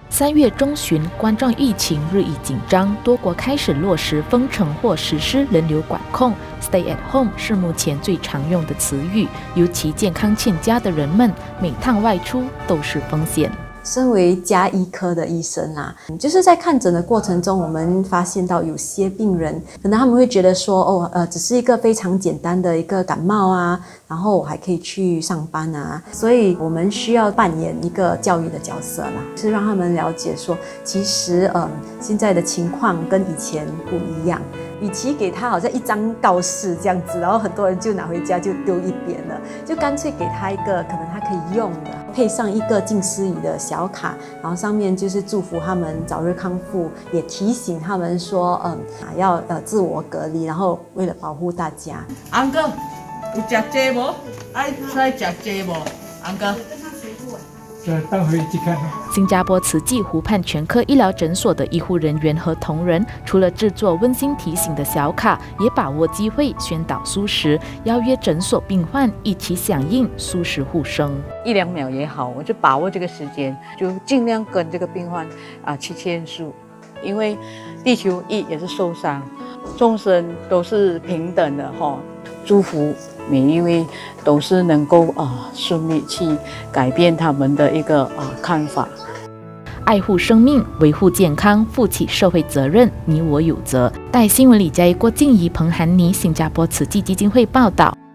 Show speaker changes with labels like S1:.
S1: 3月中旬，冠状疫情日益紧张，多国开始落实封城或实施人流管控。Stay at home 是目前最常用的词语，尤其健康欠佳的人们，每趟外出都是风险。
S2: 身为家医科的医生啊，就是在看诊的过程中，我们发现到有些病人可能他们会觉得说，只是一个非常简单的一个感冒啊，然后我还可以去上班啊，所以我们需要扮演一个教育的角色啦，是让他们了解说，其实现在的情况跟以前不一样。与其给他好像一张告示这样子，然后很多人就拿回家就丢一边了，就干脆给他一个可能他可以用的，配上一个近思语的小卡，然后上面就是祝福他们早日康复，也提醒他们说，要自我隔离，然后为了保护大家。
S3: 安哥，有吃鸡无？爱吃鸡无？安哥。
S4: 待会去看。
S1: 新加坡慈济湖畔全科医疗诊所的医护人员和同仁，除了制作温馨提醒的小卡，也把握机会宣导素食，邀约诊所病患一起响应素食护生。
S5: 1、2秒也好，我就把握这个时间，就尽量跟这个病患去签署，因为地球一也是受伤，众生都是平等的哈，祝福每一位都是能够顺利去改变他们的一个看法。
S1: 爱护生命，维护健康，负起社会责任，你我有责。带新闻李佳怡、郭静怡、彭涵妮，新加坡慈济基金会报道。